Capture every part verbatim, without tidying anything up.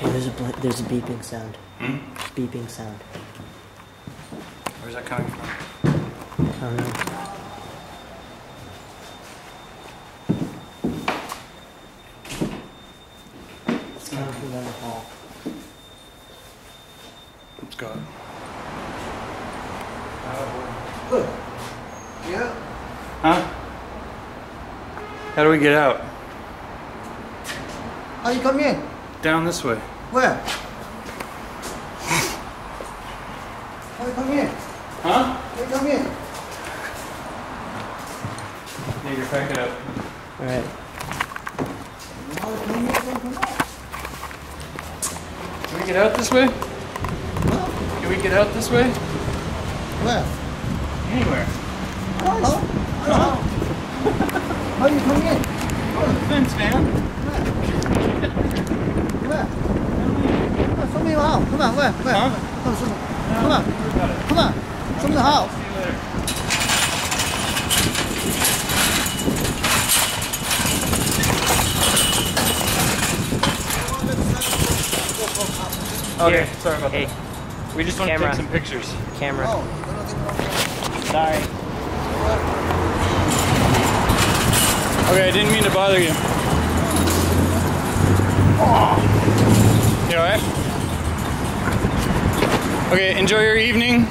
Oh, there's a there's a beeping sound. Hmm? Beeping sound. Where's that coming from? I don't know. It's coming from down the hall. Let's go. Good. Yeah. Huh? How do we get out? How you come in? Down this way. Where? How you come in? Huh? How you come in? Yeah, you're pack it up. All right. How you come in? How you come out? Can we get out this way? Huh? Can we get out this way? Where? Anywhere. I don't know. I don't know. How you come in? Over the fence, man. Where? Where? Show me your house. Come on, where? Where? Huh? Come, show me. Come on. Come on. Show me the house. See you later. Okay, Here. sorry about Hey. that. We just want Camera. to take some pictures. Camera. Oh, you're gonna take one. Sorry. Okay, I didn't mean to bother you. You alright? Okay, enjoy your evening.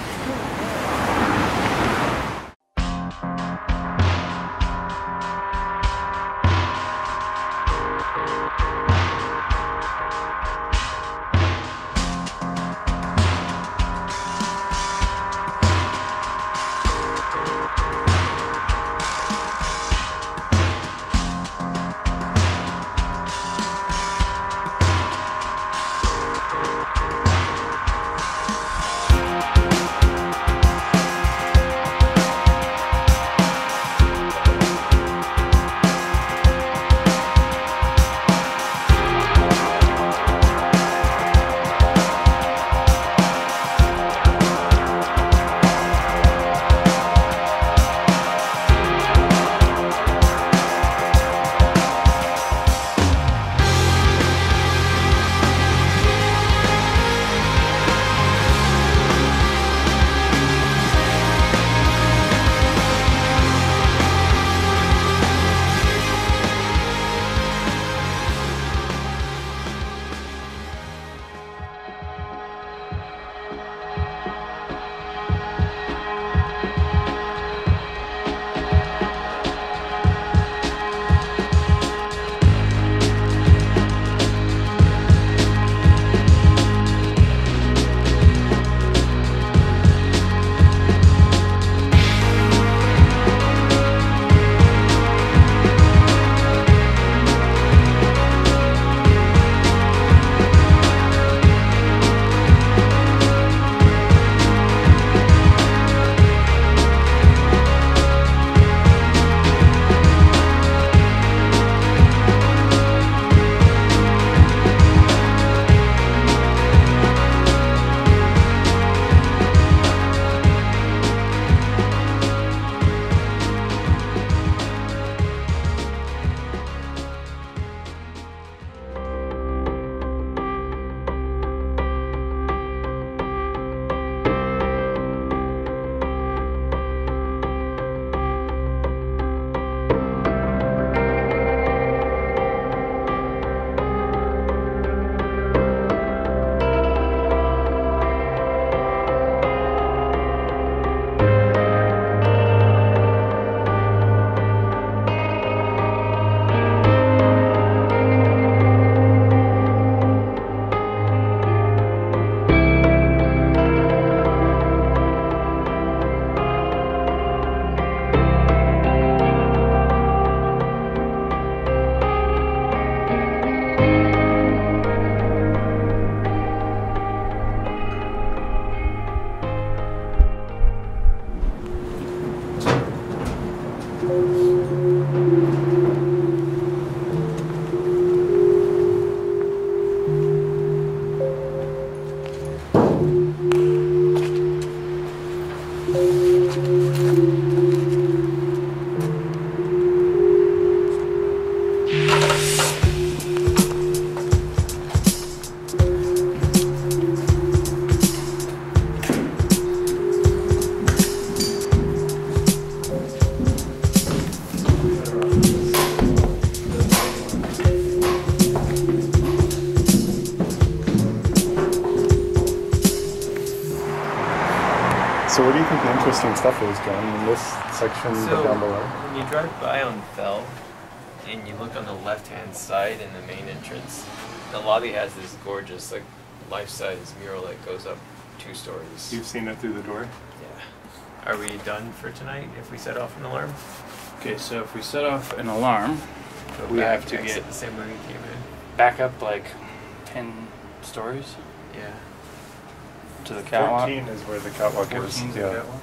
So where do you think the interesting stuff is, John? In this section So, down below? when you drive by on Fell, and you look on the left-hand side in the main entrance, the lobby has this gorgeous, like, life-size mural that goes up two stories. You've seen it through the door? Yeah. Are we done for tonight if we set off an alarm? Okay, so if we set off an alarm, Go we back, have to exit get the same way we came in. back up like ten stories Yeah. to the catwalk. fourteen is where the catwalk is. fourteen 's Yeah. the catwalk.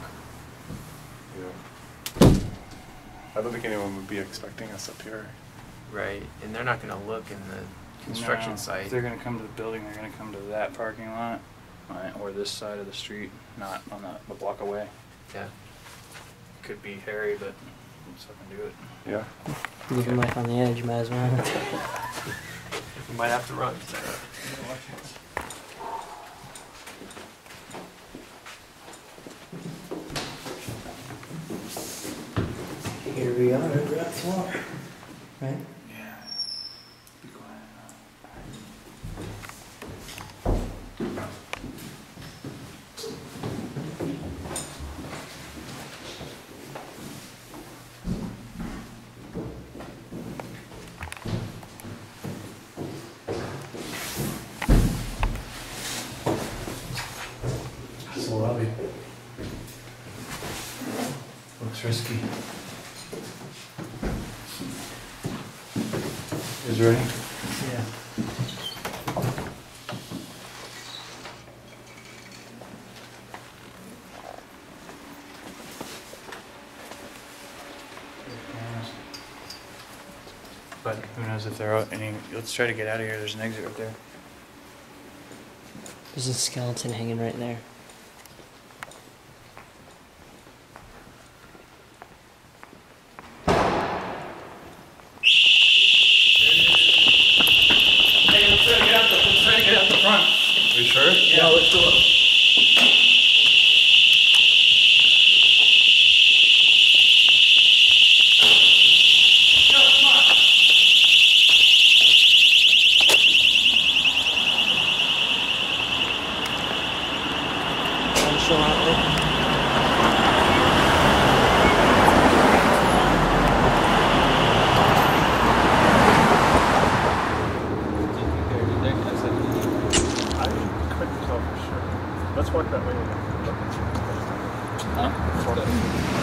Yeah. I don't think anyone would be expecting us up here. Right, and they're not gonna look in the construction No, site. If they're gonna come to the building, they're gonna come to that parking lot, right, or this side of the street, not on the, a block away. Yeah. Could be hairy, but let's fucking do it. Yeah. Leave your mic on the edge, might as well. We might have to run. Here we are, ground floor. Right? Yeah. Be quiet. That's the lobby. Looks risky. You guys ready? Yeah. But who knows if they're out any. Let's try to get out of here. There's an exit right there. There's a skeleton hanging right there. Hey, let's try to get out the, let's try to get out the front. Are you sure? Yeah, let's go up. I'm still out there. I couldn't tell for sure. Let's walk that way. Huh?